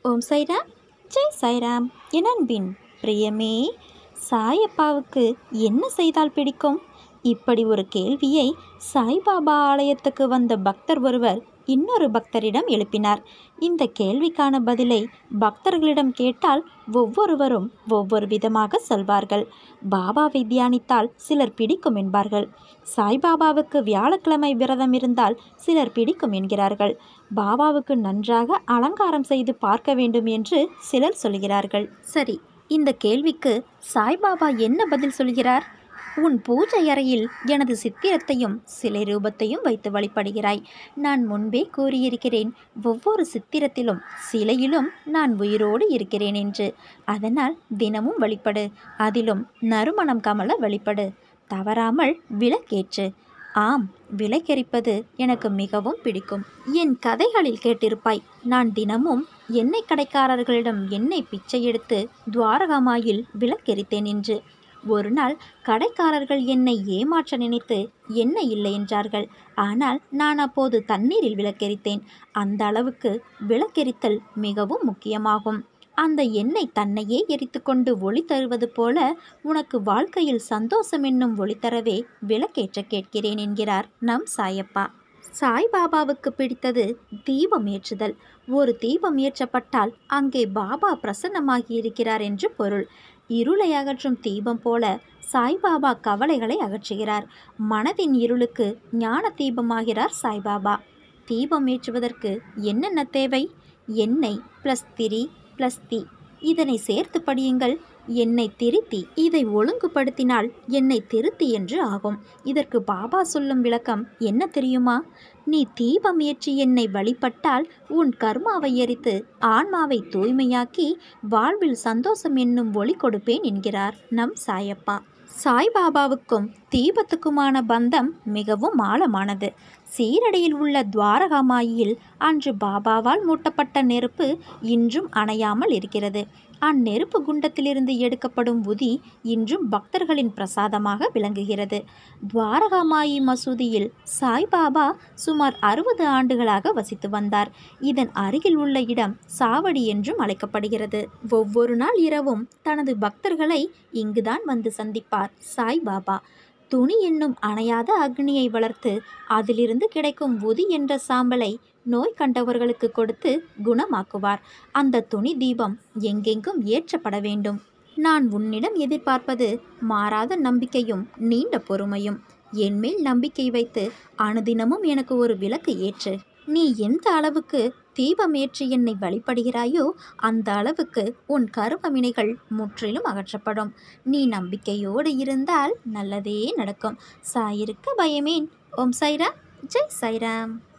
ஓம் சாய்ராம், ஜெய் சாய்ராம். என் அன்பின் பிரியமே, சாயப்பாவுக்கு என்ன செய்தால் பிடிக்கும்? இப்படி ஒரு கேள்வியை சாய்பாபா ஆலயத்துக்கு வந்த பக்தர் ஒருவர் இன்னொரு பக்தரிடம் எழுப்பினார். இந்த கேள்விக்கான பதிலை பக்தர்களிடம் கேட்டால் ஒவ்வொருவரும் ஒவ்வொரு விதமாக சொல்வார்கள். பாபாவை தியானித்தால் சிலர் பிடிக்கும் என்பார்கள். சாய்பாபாவுக்கு வியாழக்கிழமை விரதம் இருந்தால் சிலர் பிடிக்கும் என்கிறார்கள். பாபாவுக்கு நன்றாக அலங்காரம் செய்து பார்க்க வேண்டும் என்று சிலர் சொல்கிறார்கள். சரி, இந்த கேள்விக்கு சாய்பாபா என்ன பதில் சொல்கிறார்? உன் பூஜை அறையில் எனது சித்திரத்தையும் சிலை ரூபத்தையும் வைத்து வழிபடுகிறாய். நான் முன்பே கூறியிருக்கிறேன், ஒவ்வொரு சித்திரத்திலும் சிலையிலும் நான் உயிரோடு இருக்கிறேன் என்று. அதனால் தினமும் வழிபடு, அதிலும் நறுமணம் கமல வழிபடு. தவறாமல் விளக்கேற்று. ஆம், விளக்கெரிப்பது எனக்கு மிகவும் பிடிக்கும். என் கதைகளில் கேட்டிருப்பாய், நான் தினமும் எண்ணெய் கடைக்காரர்களிடம் எண்ணெய் பிச்சை எடுத்து துவாரகாமாயில் விளக்கெரித்தேன் என்று. ஒரு நாள் கடைக்காரர்கள் என்னை ஏமாற்ற நினைத்து எண்ணெய் இல்லை என்றார்கள். ஆனால் நான் அப்போது தண்ணீரில் விளக்கெரித்தேன். அந்த அளவுக்கு விளக்கெரித்தல் மிகவும் முக்கியமாகும். அந்த எண்ணெய் தன்னையே எரித்து கொண்டு ஒளி தருவது போல உனக்கு வாழ்க்கையில் சந்தோஷம் என்னும் ஒளி தரவே விளக்கேற்ற கேட்கிறேன் என்கிறார் நம் சாயப்பா. சாய்பாபாவுக்கு பிடித்தது தீபம் ஏற்றுதல். ஒரு தீபம் ஏற்றப்பட்டால் அங்கே பாபா பிரசன்னமாகி இருக்கிறார் என்று பொருள். இருளை அகற்றும் தீபம் போல சாய்பாபா கவலைகளை அகற்றுகிறார். மனதின் இருளுக்கு ஞான தீபமாகிறார் சாய்பாபா. தீபம் ஏற்றுவதற்கு என்னென்ன தேவை? எண்ணெய் ப்ளஸ் திரி ப்ளஸ் தீ. இதனை சேர்த்து படியுங்கள். எண்ணெய் திருத்தி. இதை ஒழுங்குபடுத்தினால் எண்ணெய் திருத்தி என்று ஆகும். இதற்கு பாபா சொல்லும் விளக்கம் என்ன தெரியுமா? நீ தீபம் ஏற்றி என்னை வழிபட்டால் உன் கர்மாவை எரித்து ஆன்மாவை தூய்மையாக்கி வாழ்வில் சந்தோஷம் என்னும் ஒளி கொடுப்பேன் என்கிறார் நம் சாயப்பா. சாய்பாபாவுக்கும் தீபத்துக்குமான பந்தம் மிகவும் ஆழமானது. சீரடியில் உள்ள துவாரகாமாயில் அன்று பாபாவால் மூட்டப்பட்ட நெருப்பு இன்றும் அணையாமல் இருக்கிறது. அந்நெருப்பு குண்டத்திலிருந்து எடுக்கப்படும் உதி இன்றும் பக்தர்களின் பிரசாதமாக விளங்குகிறது. துவாரகாமாயி மசூதியில் சாய்பாபா சுமார் 60 ஆண்டுகளாக வசித்து வந்தார். இதன் அருகில் உள்ள இடம் சாவடி என்றும் அழைக்கப்படுகிறது. ஒவ்வொரு நாள் இரவும் தனது பக்தர்களை இங்குதான் வந்து சந்திப்பார் சாய்பாபா. துணி என்னும் அணையாத அக்னியை வளர்த்து அதிலிருந்து கிடைக்கும் உதி என்ற சாம்பலை நோய் கண்டவர்களுக்கு கொடுத்து குணமாக்குவார். அந்த துணி தீபம் எங்கெங்கும் ஏற்றப்பட வேண்டும். நான் உன்னிடம் எதிர்பார்ப்பது மாறாத நம்பிக்கையும் நீண்ட பொறுமையும். என்மேல் நம்பிக்கை வைத்து அனுதினமும் எனக்கு ஒரு விளக்கு ஏற்று. நீ எந்த அளவுக்கு தீபம் ஏற்றி என்னை வழிபடுகிறாயோ அந்த அளவுக்கு உன் கர்மவினைகள் முற்றிலும் அகற்றப்படும். நீ நம்பிக்கையோடு இருந்தால் நல்லதே நடக்கும். சாயிருக்க பயமேன். ஓம் சாய்ராம், ஜெய் சாய்ராம்.